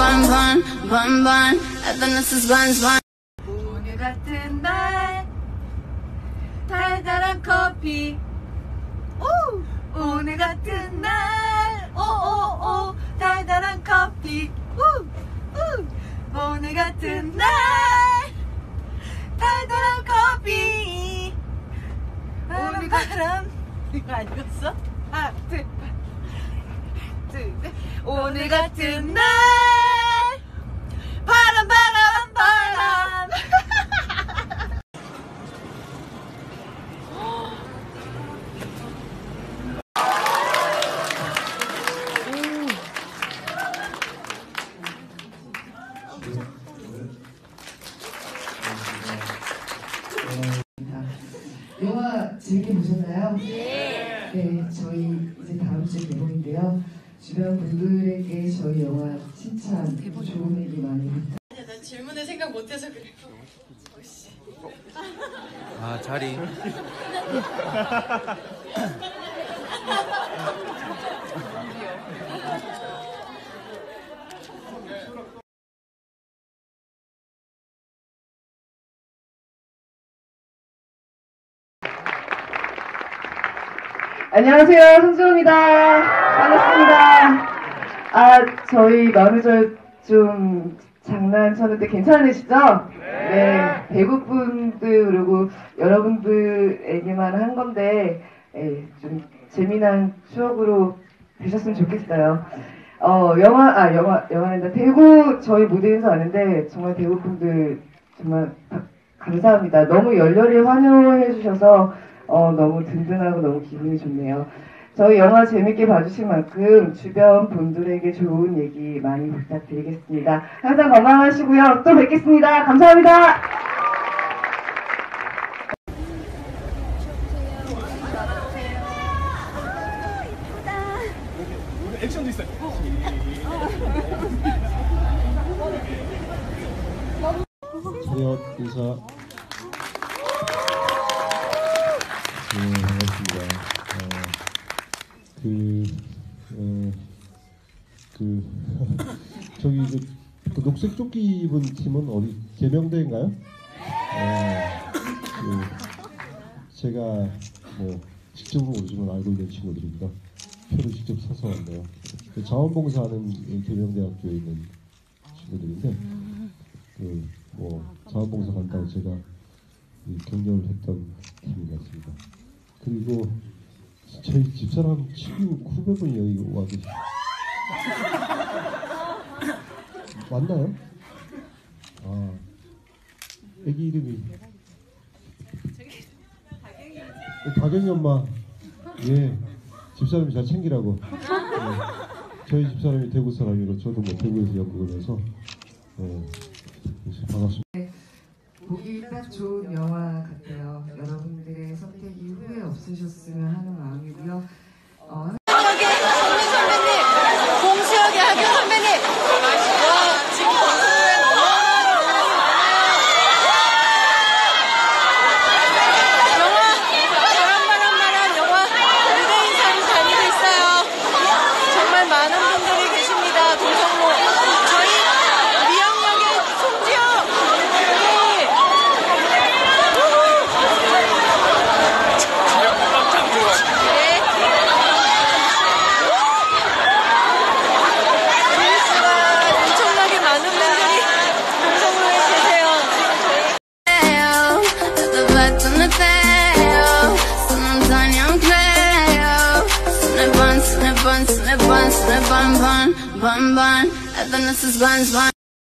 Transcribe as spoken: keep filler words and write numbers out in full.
bun, bun, bun, bun. Evanescence buns, bun. 오늘 같은 날 달달한 커피. 오! 오늘 같은 날 오오오 달달한 커피. 우! 우! 오늘 같은 날 달달한 커피. 오늘 바람 이거 아니었어? 하나 둘 둘 셋. 오늘 같은 날 바람 바람 바람. 영화 재밌게 보셨나요? 네. 네, 저희 이제 다음 주 개봉인데요. 주변 분들에게 저희 영화 칭찬, 좋은 얘기 많이 부탁드립니다. 난 질문을 생각 못해서 그래. 아, 자리. 안녕하세요, 손주호입니다. 반갑습니다. 아, 저희 마무절 좀 장난쳤는데 괜찮으시죠? 네. 배구분들 그리고 여러분들에게만 한 건데 예, 좀 재미난 추억으로 되셨으면 좋겠어요. 어, 영화, 아, 영화, 영화는 대구 저희 무대에서 왔는데 정말 대구분들 정말 감사합니다. 너무 열렬히 환영해 주셔서 어, 너무 든든하고 너무 기분이 좋네요. 저희 영화 재밌게 봐주신 만큼 주변 분들에게 좋은 얘기 많이 부탁드리겠습니다. 항상 건강하시고요. 또 뵙겠습니다. 감사합니다. 액션도 있어요. 차렷 인사. 네, 반갑습니다. 어, 그, 어, 그, 저기, 그, 그 녹색 조끼 입은 팀은 어디, 계명대인가요? 어, 그, 제가 뭐, 직접으로 오지만 알고 있는 친구들입니다. 표를 직접 사서 왔네요. 그 자원봉사하는 계명대학교에 있는 친구들인데, 그, 뭐, 자원봉사 간다고 제가 격려를 했던 팀인 것 같습니다. 그리고 저희 집사람 친구 후배분이 여기 와 계시. 맞나요? 아, 애기 이름이 다경이 엄마. 예, 집사람이 잘 챙기라고. 예, 저희 집사람이 대구 사람이고 저도 뭐 대구에서 연극을 해서 예, 반갑습니다. 보기 딱 좋은 영화 같아요. 여러분들의 선택이 후회 없으셨으면 하는 마음이고요. 어, 공수혁의 정민 선배님, 공수혁의 하경 선배님. 와, 지금 방송에 너무나 영화 바람바람바람 영화 무대인상이 다니고 있어요. 정말 많은 분들이 계십니다. 동성로 저희 미영역의 송지혁. Bun, bun, bun, bun, bun. Evanescence buns, bun.